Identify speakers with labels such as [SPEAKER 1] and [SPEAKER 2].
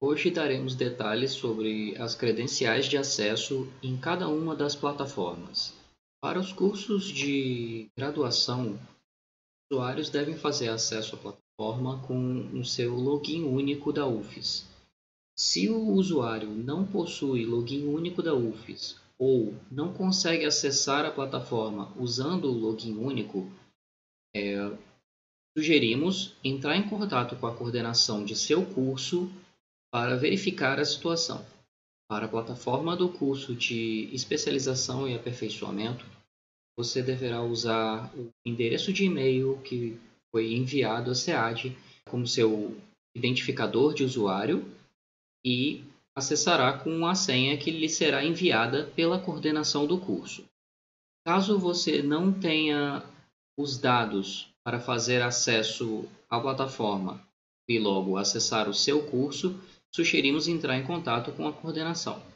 [SPEAKER 1] Hoje daremos detalhes sobre as credenciais de acesso em cada uma das plataformas. Para os cursos de graduação, os usuários devem fazer acesso à plataforma com o seu login único da UFES. Se o usuário não possui login único da UFES ou não consegue acessar a plataforma usando o login único, sugerimos entrar em contato com a coordenação de seu curso para verificar a situação. Para a plataforma do curso de especialização e aperfeiçoamento, você deverá usar o endereço de e-mail que foi enviado à SEAD como seu identificador de usuário e acessará com a senha que lhe será enviada pela coordenação do curso. Caso você não tenha os dados para fazer acesso à plataforma e logo acessar o seu curso, sugerimos entrar em contato com a coordenação.